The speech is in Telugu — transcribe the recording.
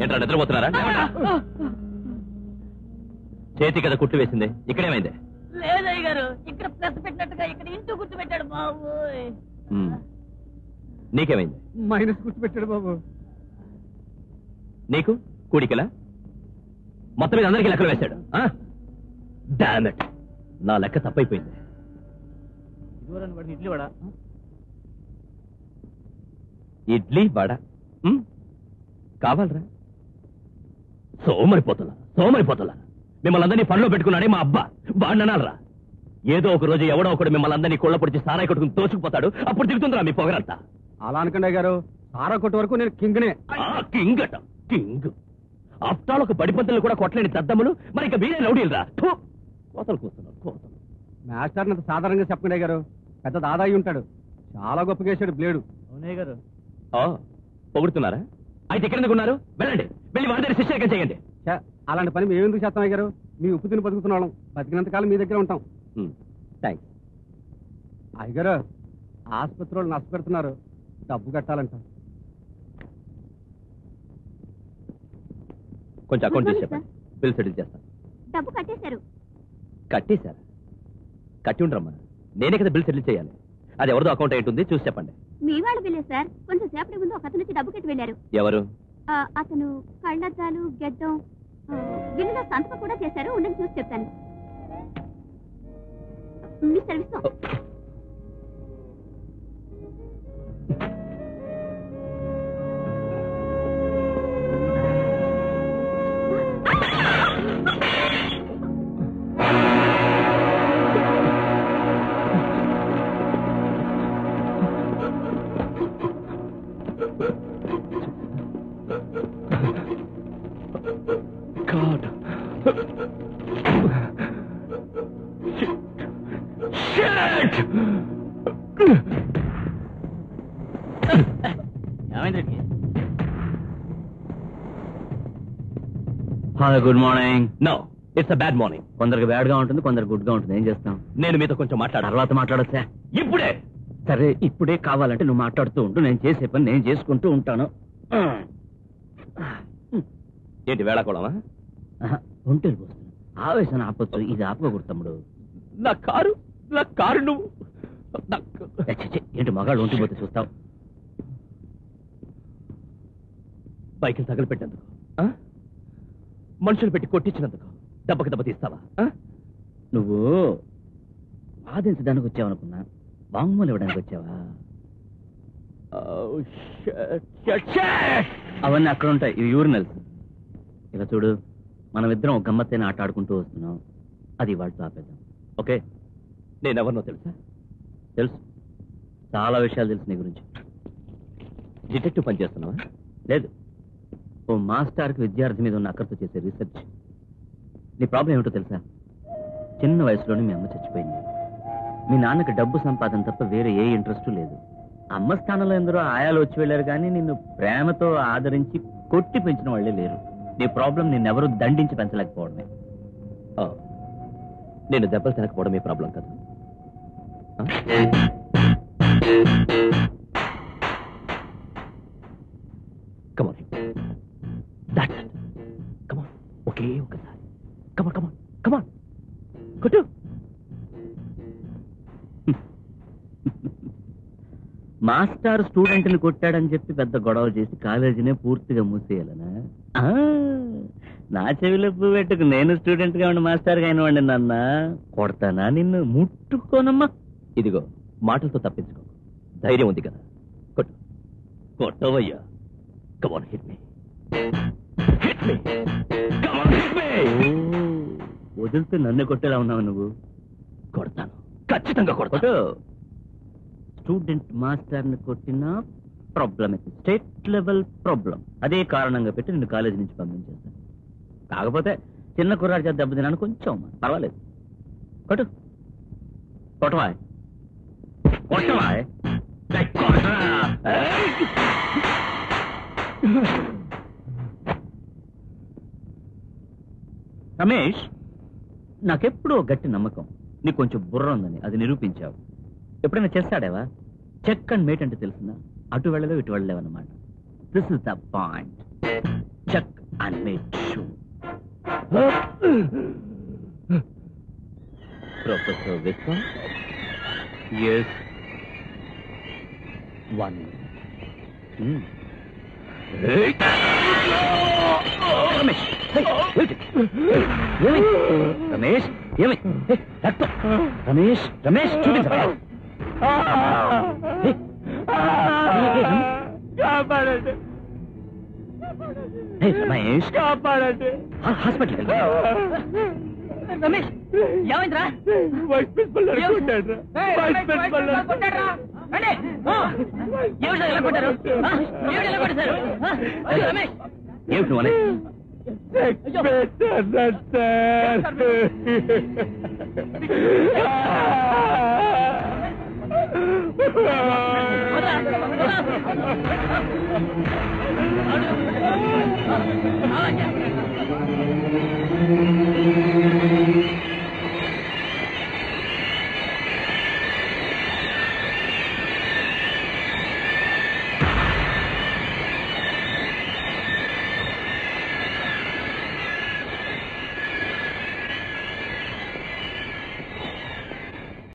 ఏంట్రా నిద్రపోతున్నారా? చేతి కదా కుట్టు వేసింది, ఇక్కడేమైంది? లేదయ్య గారు, ఇక్కడ ప్లస్ పెట్టినట్టుగా ఇక్కడ ఇంటూ గుర్తు పెట్టాడు బాబు. నీకేమైంది? మైనస్ గుర్తు పెట్టాడు బాబు. నీకు కూడికలా? మొత్తం మీద అందరికీ లెక్కలు వేశాడు. డామెట్, నా లెక్క తప్పైపోయింది. ఇడ్లీ వడ, ఇడ్లీ వడ కావాలరా? సోమరిపోతులా మిమ్మల్ని అందరినీ పనిలో పెట్టుకున్నాడే మా అబ్బా, బాగున్నారా? ఏదో ఒక రోజు ఎవడో ఒకడు మిమ్మల్ని అందరినీ కొళ్ళ పొడిచి సారాయి కొట్టుకుని తోచుకుపోతాడు, అప్పుడు దిగుతుందిరా మీ పొగరంతా. అలా అనకండి గారు, సారా కొట్టు వరకు నేను కింగ్నే. కింగ్ అట, కింగ్. ఆఫ్టర్ ఒక బడిపంతులు కూడా కొట్టలేని దద్దములు, మరి ఇక మీరే రౌడీలరా? కోతలు కూస్తున్నారు. మాస్టర్ అంత సాధారణంగా చెప్పండి గారు, పెద్ద దాదాయి ఉంటాడు, చాలా గొప్పగా వేసాడు బ్లేడు. అవునే గారు. పొగుడుతున్నారా? అయితే ఇక్కడ ఉన్నారు, వెళ్ళండి, వెళ్ళి వారి దగ్గర శిష్యకం చేయండి. అలాంటి పని మేము ఎందుకు చేస్తాం గారు? మీ ఉప్పు తిని బతుకుతున్నాం, బతికినంత కాలం మీ దగ్గర ఉంటాం. థ్యాంక్స్. అయ్యగారు, ఆసుపత్రులు నష్టపెడుతున్నారు, డబ్బు కట్టాలంట. కొంచెం అకౌంట్ చేసి చెప్పండి, బిల్ సెటిల్ చేస్తాను. డబ్బు కట్టేశారు. కట్టేశారా? కట్టి ఉండరమ్మా, నేనే కదా బిల్ సెటిల్ చేయాలి. అది ఎవరిదో అకౌంట్ అయి ఉంటుంది, చూసి చెప్పండి. మీ వాళ్ళ బిల్లే సార్. కొంచెం సేపటి ముందు ఒక అతను వచ్చి డబ్బు కట్టి వెళ్ళారు. ఎవరు? అతను కళ్ళద్దాలు, గెడ్డం, బిల్లులో సంతకం కూడా చేశారు. ఉండండి చూసి చెప్తాను. Mister Vishwam, good morning. No, it's a bad morning. కొందరికి బ్యాడ్ గా ఉంటుంది, కొందరు గుడ్ గా ఉంటుంది. ఏం చేస్తాం? నేను మీతో కొంచెం తర్వాత మాట్లాడొచ్చా? ఇప్పుడే? సరే, ఇప్పుడే కావాలంటే నువ్వు మాట్లాడుతూ ఉంటూ, నేను చేసే పని నేను చేసుకుంటూ ఉంటాను. ఏంటి వేళాకోళమా? ఒంటరి పోస్తుంది, ఆవేశాన్ని ఆపొచ్చు, ఇది ఆపకూడదు తమ్ముడు. నా కారు నువ్వు. ఏంటి మగాళ్ళు ఒంటిపోతే చూస్తావు? బైకులు తగలపెట్టేందుకు, మనుషులు పెట్టి కొట్టించినందుకు దెబ్బకి దెబ్బ తీస్తావా? నువ్వు వాదించడానికి వచ్చావనుకున్నా, వాంగ్మూలం ఇవ్వడానికి వచ్చావా? అవన్నీ అక్కడ ఉంటాయి, ఇవి యూరినల్స్. ఇలా చూడు, మనమిద్దరం ఒక గమ్మత్తైన ఆట ఆడుకుంటూ వస్తున్నాం, అది వాటితో ఆపేద్దాం. ఓకే? నేనెవరినో తెలుసా? తెలుసు, చాలా విషయాలు తెలుసు నీ గురించి. డిటెక్టివ్ పని చేస్తున్నావా? లేదు, ఓ మాస్టర్కి విద్యార్థి మీద ఉన్న అక్కర్తో చేసే రీసెర్చ్. నీ ప్రాబ్లం ఏమిటో తెలుసా? చిన్న వయసులోనే మీ అమ్మ చచ్చిపోయింది. మీ నాన్నకి డబ్బు సంపాదన తప్ప వేరే ఏ ఇంట్రెస్ట్ లేదు. అమ్మ స్థానంలో ఎందరో ఆయాలు వచ్చి వెళ్ళారు, కానీ నిన్ను ప్రేమతో ఆదరించి కొట్టి పెంచిన వాళ్లే లేరు. నీ ప్రాబ్లం నిన్నెవరూ దండించి పెంచలేకపోవడమే. నేను దెబ్బలు తినకపోవడం మీ ప్రాబ్లం కదా? Come on. That's it. Come on. Okay, ఒకసారి. Come on. కొట్టు. మాస్టర్ స్టూడెంట్ని కొట్టాడని చెప్పి పెద్ద గొడవ చేసి కాలేజీనే పూర్తిగా మూసేయాలనా? నా చెవిలో పువ్వు పెట్టుకు నేను స్టూడెంట్ గా ఉండి మాస్టర్ గా అయినవాడిని. నాన్న కొడతానా నిన్ను? ముట్టుకోనమ్మా. ఇదిగో, మాటలతో తప్పించుకో, ధైర్యం ఉంది కదా, కొట్టు. కొట్టవయ్యా. Come on, hit me. Come on, hit me. వదిలితే నన్ను కొట్టేలా ఉన్నావు నువ్వు. కొడతాను, ఖచ్చితంగా కొడతాను. స్టూడెంట్ మాస్టర్ని కొట్టినా ప్రాబ్లం, స్టేట్ లెవెల్ ప్రాబ్లం. అదే కారణంగా పెట్టి నిన్ను కాలేజీ నుంచి పంపించేస్తాను. కాకపోతే చిన్న కుర్రాడు చేత దెబ్బతిన్నాను, కొంచెం పర్వాలేదు. కొట్టు, కొట్టవా కొట్టవా. రమేష్, నాకెప్పుడూ గట్టి నమ్మకం నీకు కొంచెం బుర్ర ఉందని. అది నిరూపించావు. ఎప్పుడైనా చెస్ ఆడావా? చెక్ అండ్ మేట్ అంటే తెలిసిందా? అటు వెళ్ళలేవు, ఇటు వెళ్ళలేవు అన్నమాట. This is the point. Check and make sure. Professor Vishwam. Yes. 1. Ramesh, Ramesh ఏమి రక్తం? రమేష్ రమేష్ చూపించరా? కాపాడండి, రమేష్ కాపాడండి. హాస్పిటల్. రమేష్ ఏమైందిరా? వైస్ ప్రిన్సిపల్ కొట్టాడు. వైస్ ప్రిన్సిపల్ కొట్టాడ్రా. రండి. ఏమిటి ఎలా కొట్టారు? ఏమిటి ఎలా కొట్టారు? రమేష్ ఏమిటి నువ్వు అనేది? సార్